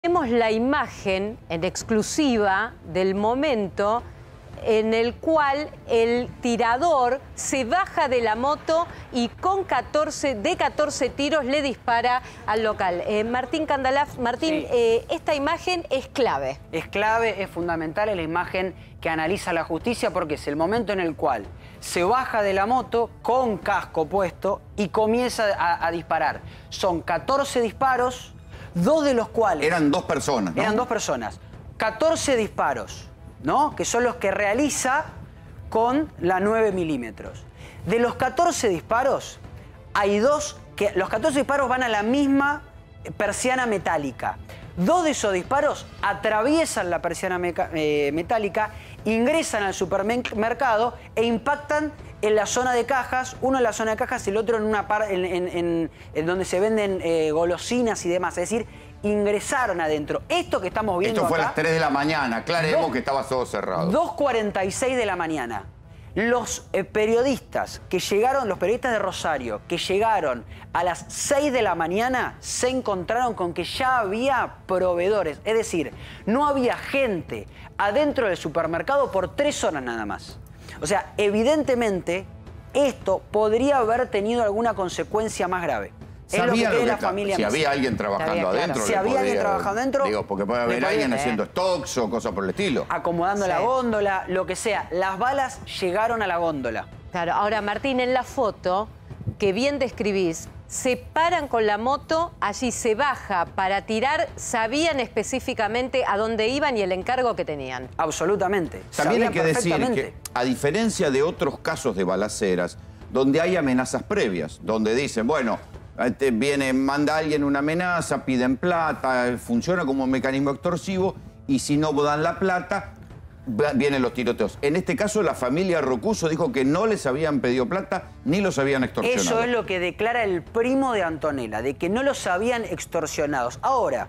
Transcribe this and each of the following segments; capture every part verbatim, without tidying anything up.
Tenemos la imagen en exclusiva del momento en el cual el tirador se baja de la moto y con catorce, de catorce tiros le dispara al local. Eh, Martín Candalaf, Martín, sí. eh, esta imagen es clave. Es clave, es fundamental, es la imagen que analiza la justicia porque es el momento en el cual se baja de la moto con casco puesto y comienza a, a disparar. Son catorce disparos, dos de los cuales... Eran dos personas, ¿no? Eran dos personas. catorce disparos, ¿no? Que son los que realiza con la nueve milímetros. De los catorce disparos, hay dos que... Los catorce disparos van a la misma persiana metálica. Dos de esos disparos atraviesan la persiana eh, metálica, ingresan al supermercado e impactan en la zona de cajas, uno en la zona de cajas y el otro en una parte en, en, en, en donde se venden eh, golosinas y demás. Es decir, ingresaron adentro. Esto que estamos viendo Esto fue acá, a las tres de la mañana, aclaremos dos, que estaba todo cerrado. dos cuarenta y seis de la mañana. Los eh, periodistas que llegaron, los periodistas de Rosario, que llegaron a las seis de la mañana, se encontraron con que ya había proveedores. Es decir, no había gente adentro del supermercado por tres horas nada más. O sea, evidentemente, esto podría haber tenido alguna consecuencia más grave. Es lo que cree la familia. Si había alguien trabajando había, adentro. Claro. Si había alguien trabajando adentro. Digo, porque puede haber alguien haciendo stocks o cosas por el estilo. Acomodando sí. la góndola, lo que sea. Las balas llegaron a la góndola. Claro, ahora Martín, en la foto que bien describís, se paran con la moto, allí se baja para tirar, sabían específicamente a dónde iban y el encargo que tenían. Absolutamente. También hay que decir que, a diferencia de otros casos de balaceras, donde hay amenazas previas, donde dicen, bueno, viene, manda alguien una amenaza, piden plata, funciona como un mecanismo extorsivo, y si no dan la plata, vienen los tiroteos. En este caso, la familia Rocuso dijo que no les habían pedido plata ni los habían extorsionado. Eso es lo que declara el primo de Antonella, de que no los habían extorsionados. Ahora,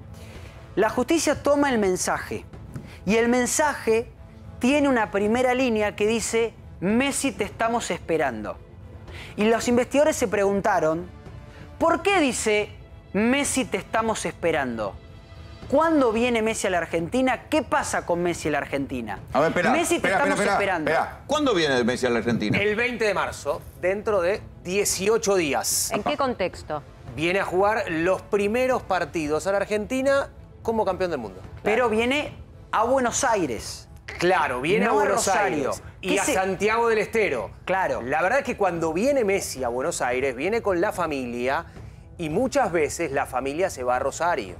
la justicia toma el mensaje y el mensaje tiene una primera línea que dice: Messi, te estamos esperando. Y los investigadores se preguntaron, ¿por qué dice Messi, te estamos esperando? ¿Cuándo viene Messi a la Argentina? ¿Qué pasa con Messi a la Argentina? A ver, espera, Messi, te espera, estamos espera, esperando. Espera. ¿Cuándo viene Messi a la Argentina? El veinte de marzo, dentro de dieciocho días. ¿En qué contexto? Viene a jugar los primeros partidos a la Argentina como campeón del mundo. Pero viene a Buenos Aires. Claro, viene no a Buenos a Rosario. Aires y a se... Santiago del Estero. Claro. La verdad es que cuando viene Messi a Buenos Aires, viene con la familia y muchas veces la familia se va a Rosario.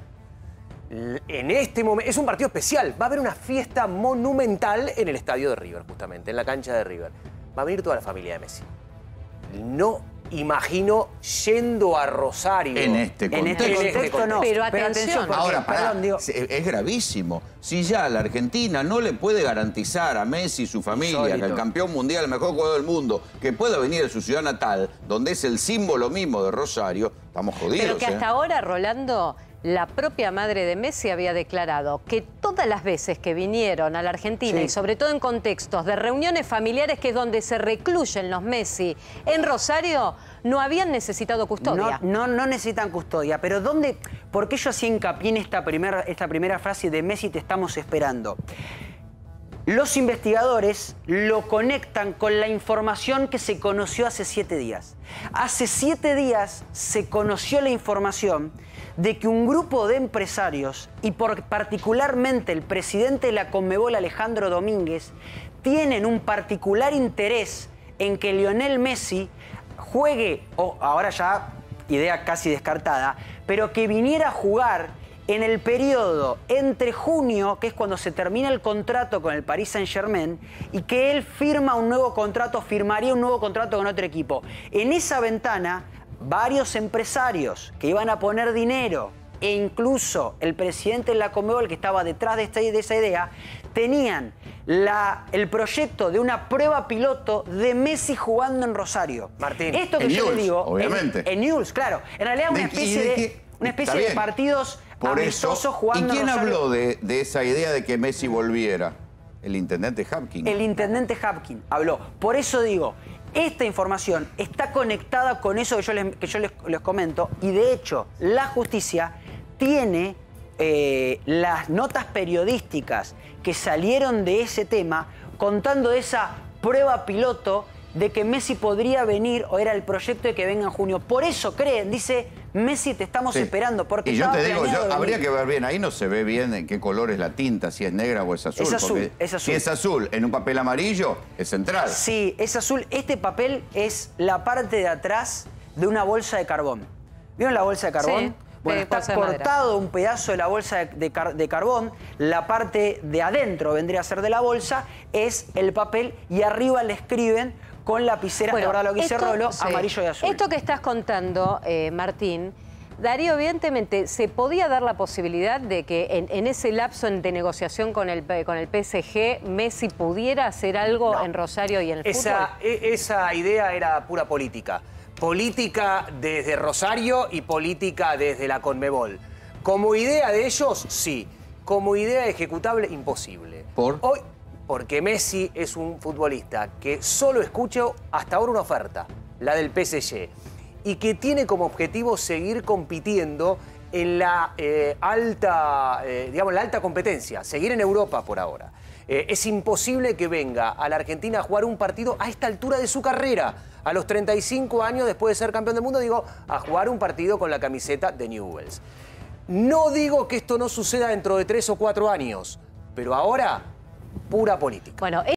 En este momento, es un partido especial. Va a haber una fiesta monumental en el estadio de River, justamente, en la cancha de River. Va a venir toda la familia de Messi. No imagino yendo a Rosario. En este contexto. En este contexto, en este contexto no. Pero atención. Pero atención porque, Ahora, pará, perdón, digo... es gravísimo. Si ya la Argentina no le puede garantizar a Messi y su familia, Solito. que el campeón mundial, el mejor jugador del mundo, que pueda venir de su ciudad natal, donde es el símbolo mismo de Rosario, estamos jodidos. Pero que hasta ¿eh? ahora, Rolando, la propia madre de Messi había declarado que todas las veces que vinieron a la Argentina, sí. y sobre todo en contextos de reuniones familiares, que es donde se recluyen los Messi en Rosario, no habían necesitado custodia. No, no, no necesitan custodia, pero ¿dónde? ¿Por qué yo hacía hincapié en esta primera, esta primera frase de Messi, te estamos esperando? Los investigadores lo conectan con la información que se conoció hace siete días. Hace siete días se conoció la información de que un grupo de empresarios, y por, particularmente el presidente de la Conmebol, Alejandro Domínguez, tienen un particular interés en que Lionel Messi juegue, o ahora ya idea casi descartada, pero que viniera a jugar en el periodo entre junio, que es cuando se termina el contrato con el Paris Saint-Germain, y que él firma un nuevo contrato, firmaría un nuevo contrato con otro equipo. En esa ventana, varios empresarios que iban a poner dinero, e incluso el presidente de la Conmebol, que estaba detrás de, esta, de esa idea, tenían la, el proyecto de una prueba piloto de Messi jugando en Rosario. Martín, esto que en yo Newell's, le digo, obviamente. En, en Newell's, claro. En realidad una De- especie y de de, que- una especie está de bien. partidos Por amistosos eso, jugando ¿y quién en Rosario. habló de, de esa idea de que Messi volviera? El intendente Hapkin. El intendente Hapkin habló. Por eso digo, esta información está conectada con eso que yo les, que yo les, les comento, y de hecho la justicia tiene eh, las notas periodísticas que salieron de ese tema contando de esa prueba piloto de que Messi podría venir, o era el proyecto de que venga en junio. Por eso creen, dice Messi, te estamos Sí. esperando. Porque y yo estaba te digo, planeado yo, habría venir. que ver bien, ahí no se ve bien en qué color es la tinta, si es negra o es azul. Es azul, porque es azul. Si es azul en un papel amarillo, es central. Sí, es azul. Este papel es la parte de atrás de una bolsa de carbón. ¿Vieron la bolsa de carbón? Sí, Bueno, de está bolsa de madera. cortado un pedazo de la bolsa de, de car- de carbón. La parte de adentro vendría a ser de la bolsa, es el papel y arriba le escriben con lapicera, de verdad lo que dice esto- Rolo, sí. amarillo y azul. Esto que estás contando, eh, Martín, Darío, evidentemente, ¿se podía dar la posibilidad de que en, en ese lapso de negociación con el, con el P S G, Messi pudiera hacer algo No. en Rosario y en el Esa, fútbol? e- esa idea era pura política. Política desde Rosario y política desde la Conmebol. Como idea de ellos, sí. Como idea ejecutable, imposible. ¿Por? Hoy, porque Messi es un futbolista que solo escuchó hasta ahora una oferta, la del P S G, y que tiene como objetivo seguir compitiendo en la eh, alta, eh, digamos, la alta competencia, seguir en Europa por ahora. Eh, es imposible que venga a la Argentina a jugar un partido a esta altura de su carrera, a los treinta y cinco años después de ser campeón del mundo, digo, a jugar un partido con la camiseta de Newell's. No digo que esto no suceda dentro de tres o cuatro años, pero ahora, pura política. Bueno,